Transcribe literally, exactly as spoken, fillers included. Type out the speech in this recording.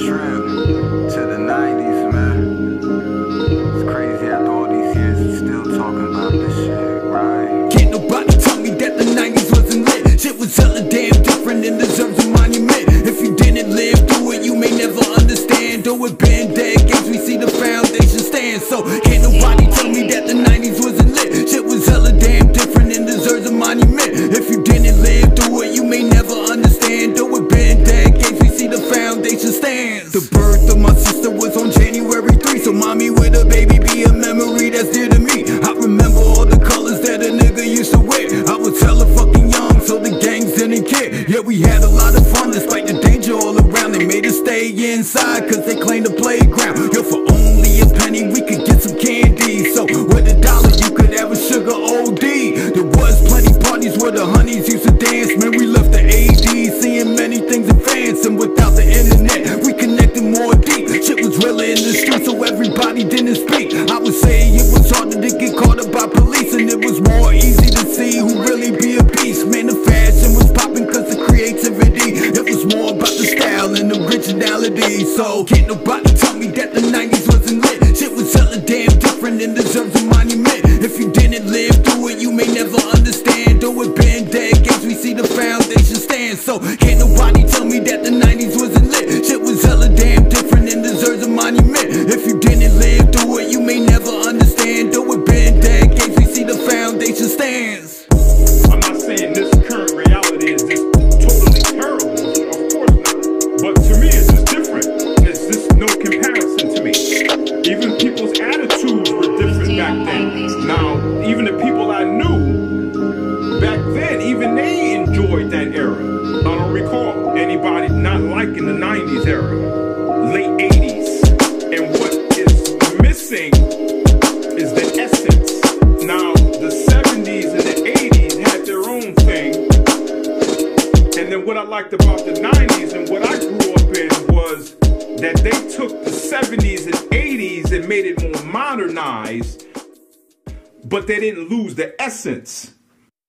trip to the nineties, man. It's crazy after all these years it's still talking about this shit, right? Can't nobody tell me that the nineties wasn't lit. Shit was hella damn different and deserves a monument. If you didn't live through it, you may never understand. Though it been decades, we see the foundation stand. So can't nobody tell me that the nineties wasn't lit. Shit was hella damn different and deserves a monument. If you didn't live through it, you may never understand. Though it been decades, we see the foundation stands. The birth of my sister was on January third, so mommy with a baby be a memory that's dear to me. I remember all the colors that a nigga used to wear. I was hella fucking young, so the gangs didn't care. Yeah, we had a lot of fun despite the danger all around. They made us stay inside cause they claimed the playground. Yo, for only a penny we could get some candy. So with a dollar you could have a sugar O D. There was plenty parties where the honeys used to dance. Man, we left the A D seeing many things advance. And without the internet we connected more deep. Shit was realer in the street so everybody didn't speak. I would say it was harder to get caught up by police, and it was more easy to see who really be a beast. Man, the fashion was popping cause the creativity. It was more about the style and originality. So can't nobody tell me that the nineties wasn't lit. Shit was hella damn different and deserves a monument. If you didn't live through it, you may never understand. Though it been decades, we see the foundation stand. So can't nobody tell me that the nineties wasn't lit. Shit was hella damn different and deserves a monument. If you didn't live through it, you may never understand. Though it been decades, we see the foundation stands. I'm not saying this current reality is just totally terrible, of course not. But to me, it's just different. It's just no comparison to me. Even people's attitudes were different back then. Now, even the people I knew back then, even they enjoyed that era. I don't recall anybody not liking the nineties era, late eighties. And what is missing is the essence. Now, the seventies and the eighties had their own thing. And then what I liked about the nineties and what I grew up in was that they took the seventies and eighties and made it more modernized, but they didn't lose the essence.